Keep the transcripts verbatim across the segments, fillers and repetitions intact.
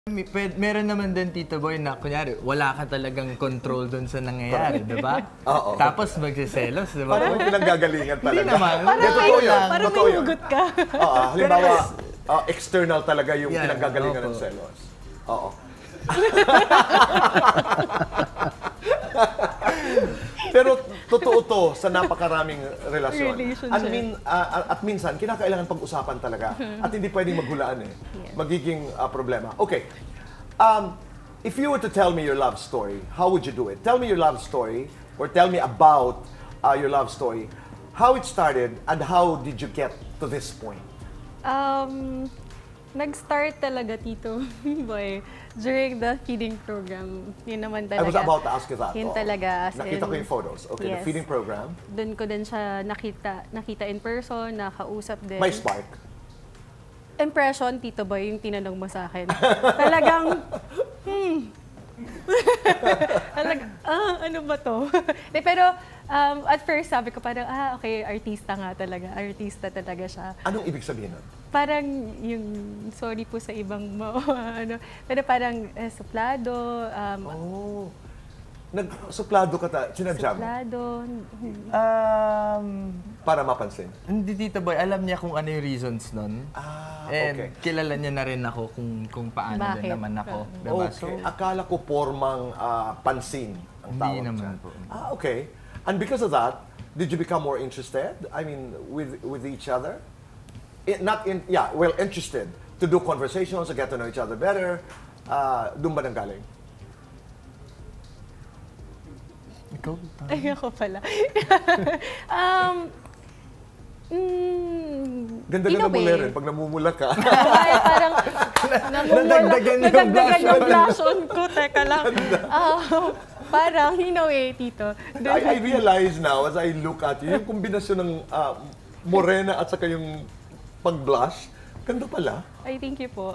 May pwed meron naman din, Tito Boy, na kunyari, wala ka talagang control dun sa nangyayari, di ba? Oo. Tapos magsiselos, di ba? Parang pinanggagalingan talaga. Hindi naman. Parang, totoo yan. Parang Totoo may yan. hugot ka. Oo, halimbawa, uh, external talaga yung Yeah, pinanggagalingan ng opo. selos. Oo. Pero totoo to sa napakaraming relasyon. Relationship. At, min, uh, at minsan, kinakailangan pag-usapan talaga. At hindi pwedeng maghulaan eh. Yeah. Magiging uh, problema. Okay. Um, if you were to tell me your love story, how would you do it? Tell me your love story or tell me about uh, your love story. How it started and how did you get to this point? Um, nag-start talaga, Tito Boy, during the feeding program. Yun naman I talaga. was about to ask you that. Yun Oo. talaga. As Nakita in, ko yung photos. Okay, the yes. feeding program. Doon ko din siya nakita, nakita in person, nakausap din. May spark. Impression, Tito Boy, yung tinanong mo sa akin. Talagang, hmm. Talagang, ah, ano ba to? De, pero, um, at first, sabi ko parang, ah, okay, artista nga talaga. Artista talaga siya. Anong ibig sabihin nun? Parang yung, sorry po sa ibang, ano, pero parang eh, suplado, um, Oh. Nag-suplado ka ta, sinadya mo suplado. Um, para mapansin. hindi, Tito Boy, alam niya kung ano yung reasons nun. Ah, And okay. kilala niya na rin ako kung, kung paano din Bakit? naman ako. Ah. Diba? Okay. Akala ko formang ah, pansin ang Hindi tawag naman dyan. po. Ah, okay. And because of that, did you become more interested? I mean, with with each other? It, not in, yeah, well, interested to do conversations, to get to know each other better. Uh, doon ba nanggaling? Ikaw? Ay, ako pala. um, mm, Ganda-ganda in a mo way. rin pag namumula ka. Ay, parang namumula. Nadagdagan yung Nadagdagan blush yung on. blush on ko. Teka lang. Ah, parang, in a way, Tito. Dun- I, I realize now as I look at you, yung kombinasyon ng ah, morena at saka yung pag-blush, ganda pala. Ay, thank you po.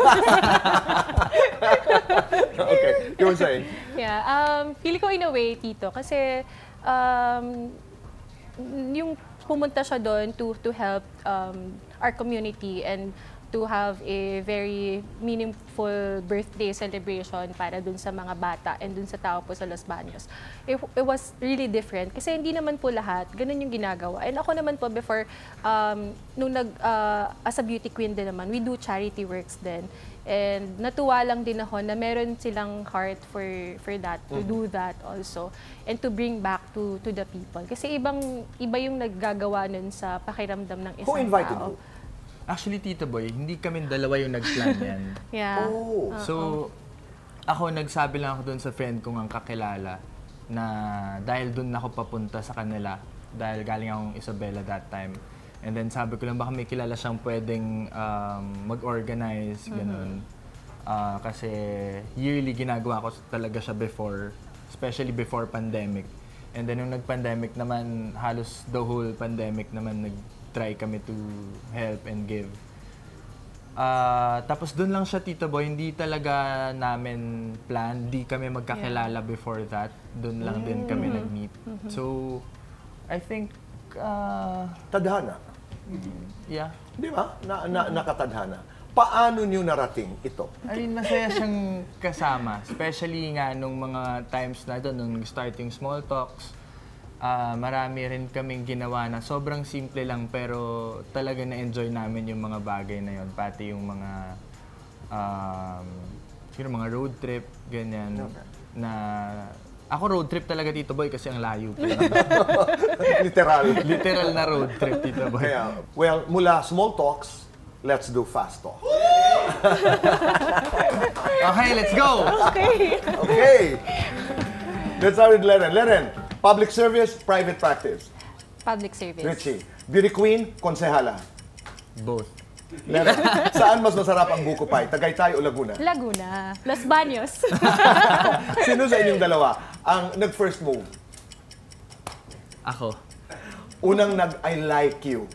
Okay, you were saying? Yeah, um, feel ko in a way, Tito, kasi um, yung pumunta siya doon to, to help um, our community and to have a very meaningful birthday celebration para dun sa mga bata and dun sa tao po sa Los Baños. It, it was really different kasi hindi naman po lahat, ganun yung ginagawa. And ako naman po before, um, nung nag, uh, as a beauty queen din naman, we do charity works din. And natuwa lang din ako na meron silang heart for for that, to do that also. And to bring back to to the people. Kasi ibang iba yung naggagawa nun sa pakiramdam ng isang Who invited tao. you? Actually, Tito Boy, hindi kami dalawa yung nag-plan yan. Yeah. Oh. So, ako nagsabi lang ako doon sa friend kong ang kakilala na dahil doon ako papunta sa kanila, dahil galing akong Isabela that time. And then sabi ko lang baka may kilala siyang pwedeng um, mag-organize, ganun. Ah, kasi yearly ginagawa ko talaga siya before, especially before pandemic. And then nung nag-pandemic naman, halos the whole pandemic naman nag-try kami to help and give. Ah, tapos doon lang siya, Tito Boy, hindi talaga namin plan, di kami magkakilala before that. Doon lang din kami nag-meet. So, I think, ah, Tadhana. yeah. Di ba? Na, na, nakatadhana. Paano niyo narating ito? I mean, masaya siyang kasama. Especially nga nung mga times na doon, nung start yung small talks, ah, marami rin kaming ginawa na sobrang simple lang pero talaga na-enjoy namin yung mga bagay na yon. Pati yung mga, um, siguro mga road trip, ganyan. Na, ako road trip talaga, Tito Boy, kasi ang layo pa. Literal. Literal na road trip, Tito Boy. Kaya, well, mula small talks, let's do fast talk. Okay, let's go! Okay. Okay. Let's start with Leren. Leren, public service, private practice. Public service. Richie, beauty queen, konsehala. Both. Leren, saan mas masarap ang buko pie? Tagaytay o Laguna? Laguna. Los Baños. Sino sa inyong dalawa ang nag-first move? Ako. Unang nag-I like you.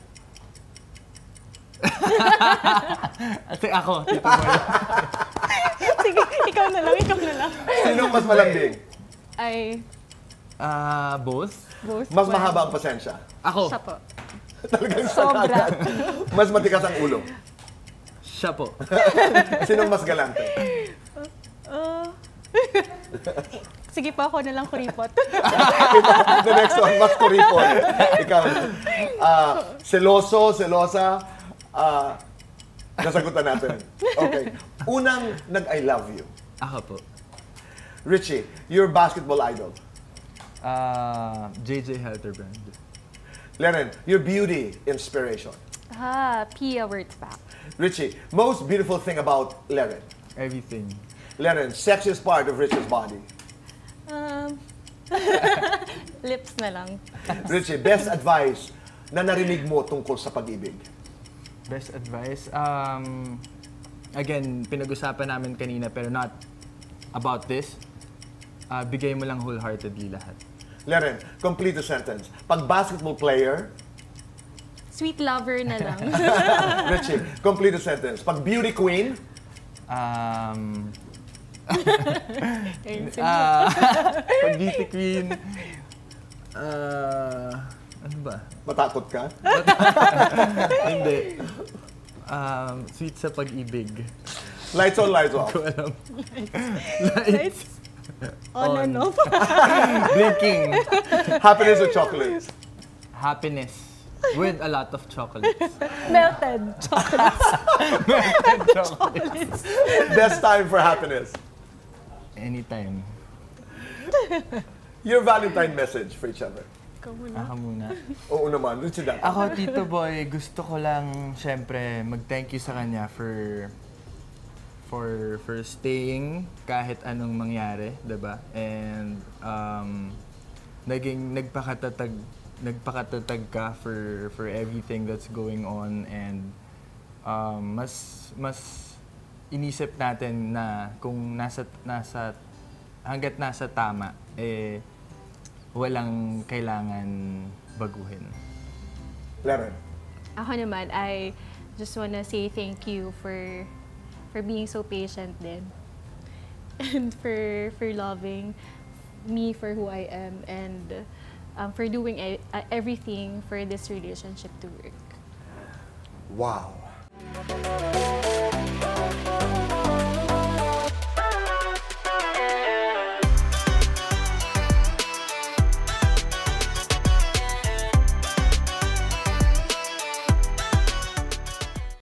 Ate, ako, Tito Boy. Sige, ikaw na lang, ikaw na lang. Sino mas malambing? Ay, Ah, both? both. Mas well, mahaba ang pasensya? Ako. Siya po. Talagang Sobra. sakagan. Mas matikas ang ulo? Siya po. Sinong mas galante? Sige po, ako na lang kuripot. The next one, mas kuripon. Ikaw. Ah, seloso, selosa. Ah, nasagutan natin. Okay. Unang nag-I love you. Ako po. Richie, your basketball idol. Ah, J J Helterbrand. Lennon, your beauty inspiration. Ah, Pia Wurtzbach. Richie, most beautiful thing about Lennon. Everything. Lennon, sexiest part of Richie's body. Um, lips na lang. Richie, best advice na narinig mo tungkol sa pag-ibig. Best advice? Um, again, pinag-usapan namin kanina pero not about this. Uh, bigay mo lang wholeheartedly lahat. Lennon, complete the sentence. Pag basketball player, Sweet lover na lang. Richie, complete the sentence. Pag beauty queen, Um, Ayun, sige. ah, pag beauty queen, ah, ano ba? matakot ka. Hindi. Um, sweet sa pag-ibig. Lights on, lights off. Ko alam. Lights on and off. Blinking. Happiness or chocolates? Happiness. With a lot of chocolates. Melted chocolate. Chocolates. Best time for happiness. Anytime. Your Valentine message for each other. Ikaw muna. Ako muna. Oo naman, Richie that. Ako, Tito Boy, gusto ko lang, syempre, mag-thank you sa kanya for for for staying kahit anong mangyari, 'di ba? And um naging nagpakatatag nagpakatatag ka for for everything that's going on, and um mas mas inisip natin na kung nasa nasa hangga't nasa tama eh walang kailangan baguhin. Lennon. Ako naman, I just wanna say thank you for for being so patient din. And for for loving me for who I am, and um, for doing e- uh, everything for this relationship to work. Wow.